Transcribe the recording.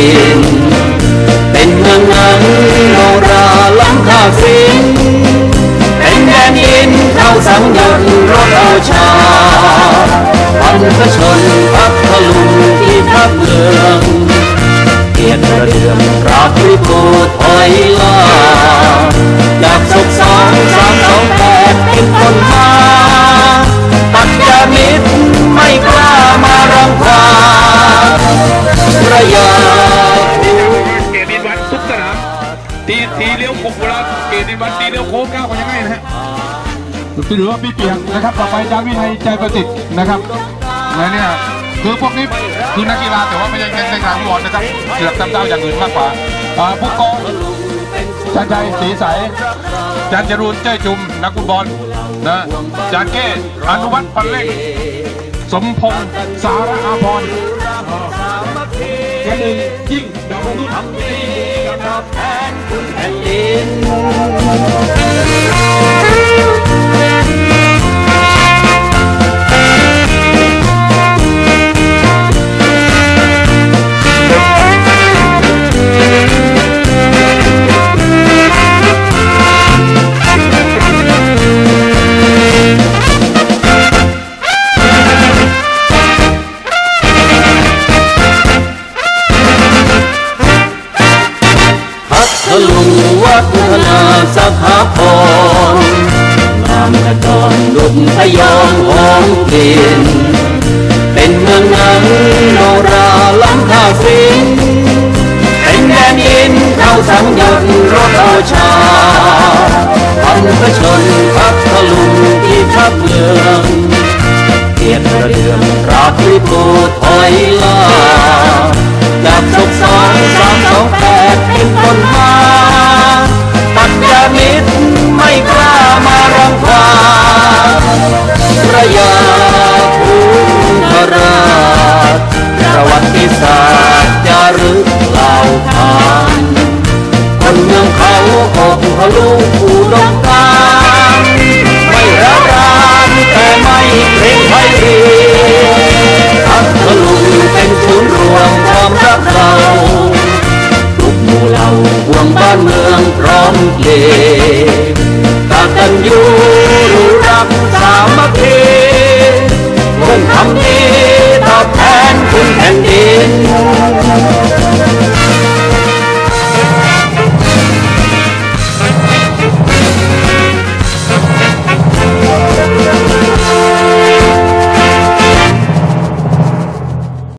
ดินเป็นเมืองหนังโนราล้ำค่าฟินเป็นแดนดินเข้าสังยนต์รถเอาชาพันพชนพัทลุงที่ทับเมืองเกียรติกระเดื่องราตรีโกถอยล่าจากศก2-3-2-8เป็นคนมาปัจจามิตรไม่กล้ามารังควานระยาเกดินวัดทุกสนามตีเลี้ยวโค้งเวลาเกดินวัดตีเลี้ยวโค้งก้าวกันยังไงนะฮะหรือว่าพี่เปียกนะครับต่อไปจาวินัยใจประสิทธิ์นะครับและเนี่ยคือพวกนี้คือนักกีฬาแต่ว่าไม่ใช่ในทางฟุตบอลนะครับเกือบจำเจ้าอย่างอื่นมากกว่าผู้กองจันใจสีใสจันจรูนเจ้จุ่มนักฟุตบอลนะจานเก้อนุวัฒน์ปันเล็กสมพงษ์สารอาภรณ์กระดึงยิ่งดาวรุ่งทำดีกับแทนคุณแผ่นดินลุงวัฒนาสถาพรงามกระจรดุจพยองหอมกลิ่นเป็นเมืองหนังโนราล้ำค่าฟินเป็นแดนดินเข้าสังยนต์รถเอาชาพันพชนพัทลุงที่ทับเมืองเกียรติกระเดื่องราตรีโกถอยล่าจากศก2-3-2-8เป็นคนมาปัจจามิตรไม่กล้ามารังควานระยาภูมิราชประวัติศาสตร์จารึกเล่าขานคนเมืองเขาอกทะลุอุดมการณ์ไม่ระรานแต่ไม่เกรงไพรีพัทลุงเป็นศูนย์รวมความรักเราทุกหมู่เหล่าห่วงบ้านเมืองพร้อมเพลงกตัญญู